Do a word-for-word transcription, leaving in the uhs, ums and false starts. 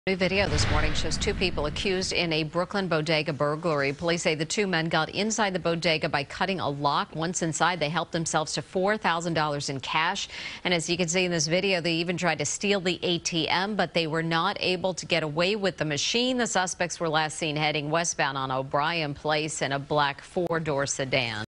New video this morning shows two people accused in a Brooklyn bodega burglary. Police say the two men got inside the bodega by cutting a lock. Once inside, they helped themselves to four thousand dollars in cash. And as you can see in this video, they even tried to steal the A T M, but they were not able to get away with the machine. The suspects were last seen heading westbound on O'Brien Place in a black four-door sedan.